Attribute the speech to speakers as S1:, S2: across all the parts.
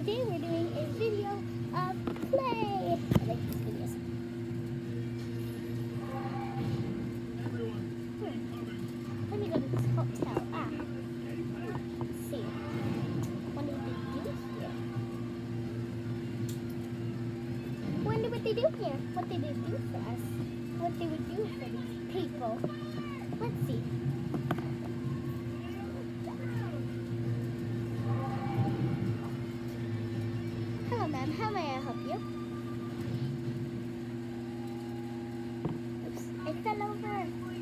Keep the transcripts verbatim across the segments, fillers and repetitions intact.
S1: today we're doing a video of play. I like these videos. Hmm. Let me go to this hotel. Ah. Let's see. Wonder what they do here. Wonder what they do here. What did they do for us? What they would do for these people. Let's see. Hello, ma'am. How may I help you? Oops, I fell over.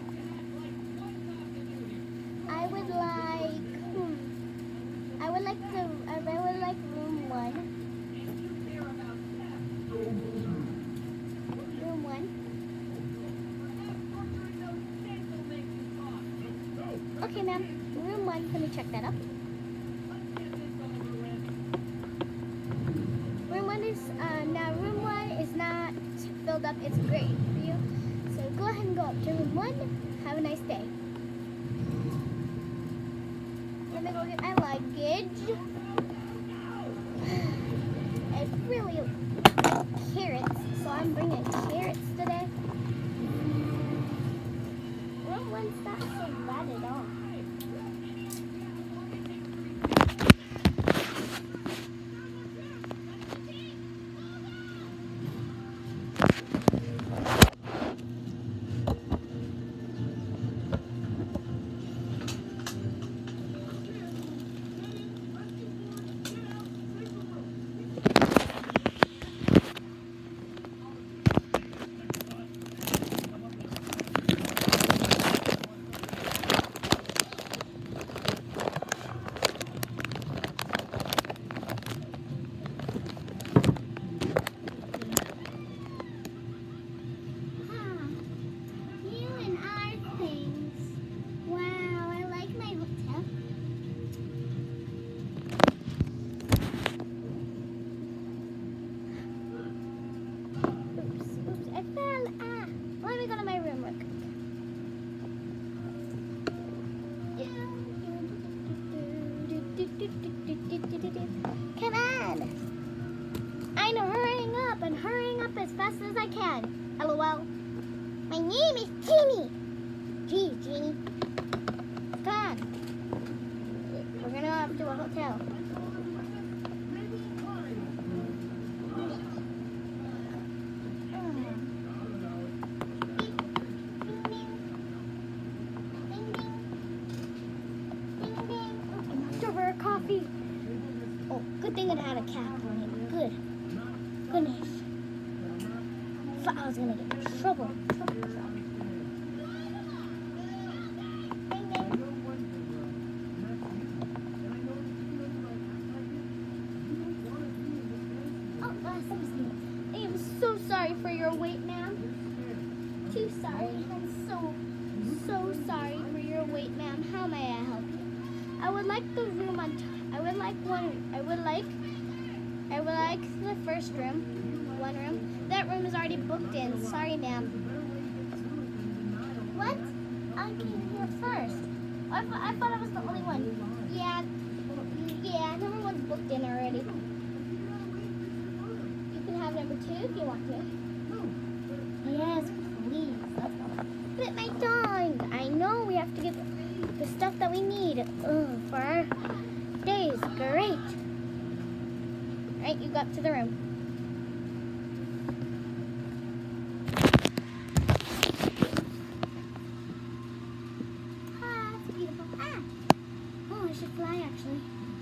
S1: I would like, hmm, I would like the, I would like room one. Room one. Okay, ma'am. Room one. Let me check that up. Room one is, uh, now room one is not filled up. It's great for you. So go ahead and go up to room one. Have a nice day. Let me go get my luggage. I really like carrots, so I'm bringing carrots today. Room one's not so bad at all. Come on! I'm hurrying up and hurrying up as fast as I can. LOL. My name is Jeannie. Gee, Jeannie. Come on. We're gonna go up to a hotel. Coffee. Oh, good thing it had a cap on it. Good. Goodness. Thought I was gonna get in trouble. Trouble, trouble. Ding, ding. Oh, uh, excuse me. I am so sorry for your wait, ma'am. Too sorry. I'm so, so sorry for your wait, ma'am. How may I help you? I would like the room on top. I would like one. I would like. I would like the first room. One room. That room is already booked in. Sorry, ma'am. What? I came here first. I, th I thought I was the only one. Yeah. Yeah. Number one's booked in already. You can have number two if you want to. Yes, please. Bit my tongue. I know we have to get the stuff that we need uh, for our days. Great. Right, you go up to the room. Ah, it's beautiful. Ah. Oh, I should fly actually.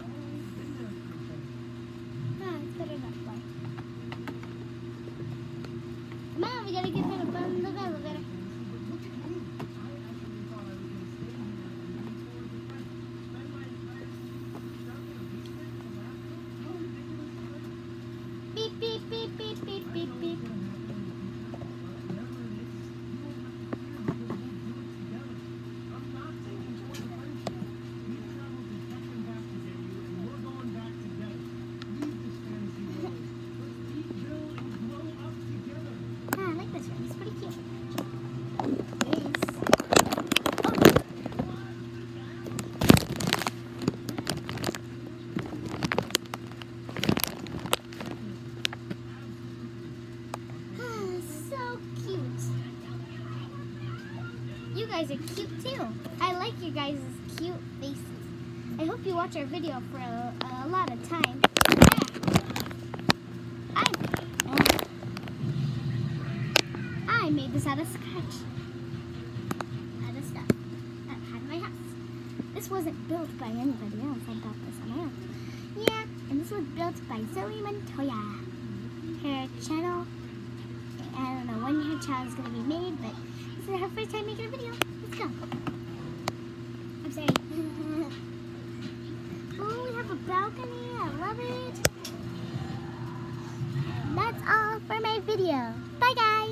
S1: Ah, it's better not fly. Come on, we gotta get rid of the elevator. Beep, beep, beep, beep, beep, beep, beep. Ah, I like this one. It's pretty cute. Nice. you guys are cute too. I like you guys' cute faces. I hope you watch our video for a, a lot of time. I, I made this out of scratch. Out of stuff. Out of my house. This wasn't built by anybody else. I got this on my own. Yeah, and this was built by Zoie Montoya. Her channel, I don't know when her channel is going to be made, but this is her first time making a video. Let's go. I'm sorry. Oh, we have a balcony. I love it. That's all for my video. Bye, guys.